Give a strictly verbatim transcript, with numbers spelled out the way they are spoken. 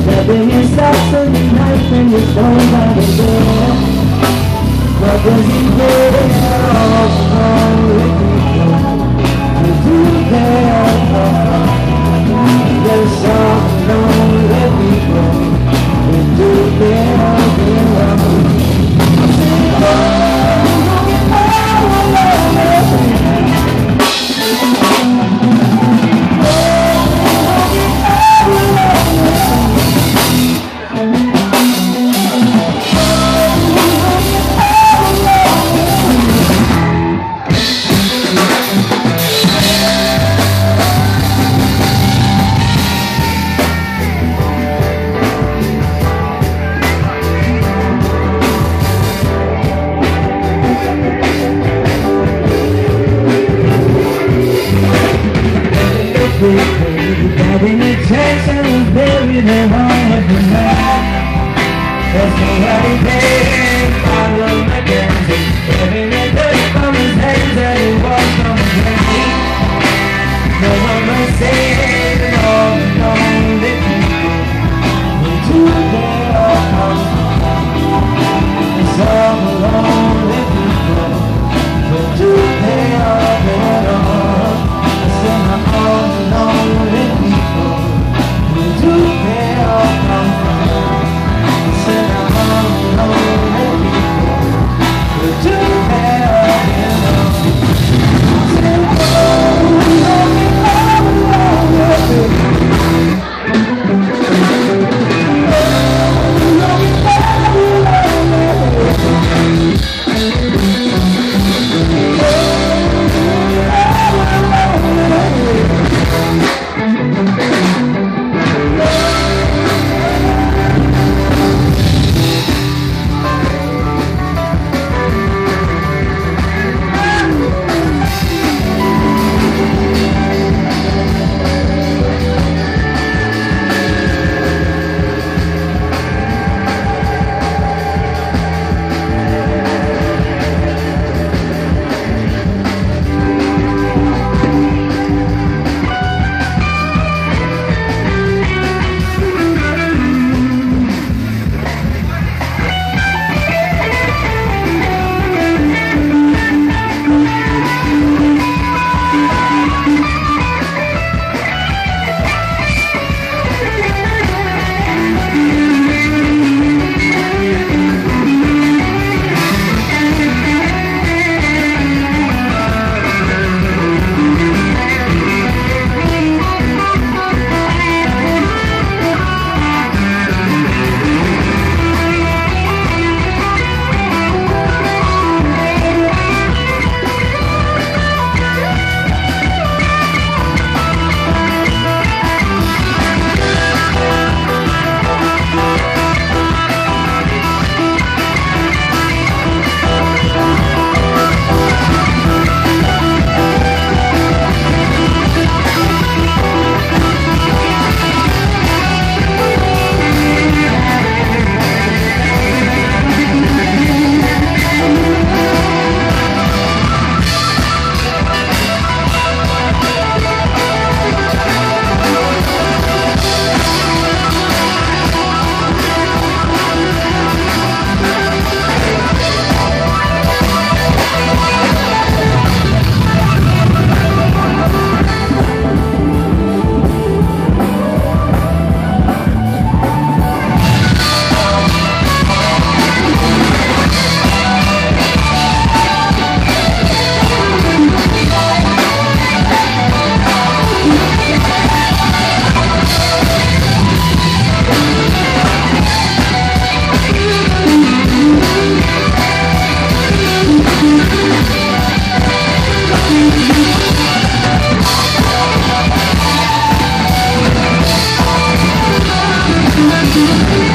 Stabbing yourself in the knife and you don't have it there. What does he get all wrong with you? You do that. There's something wrong with people. You do that wrong. Having a chance and was buried in all of the night. There's nobody there, follow my dancing. Having a dirt from his hands and he walked on the ground. No one must say that all the lonely people who do their all. It's all the lonely people who do their all. I said I'm all the lonely people who do their all. I said I'm all the lonely people who do their all. I said We'll be right back.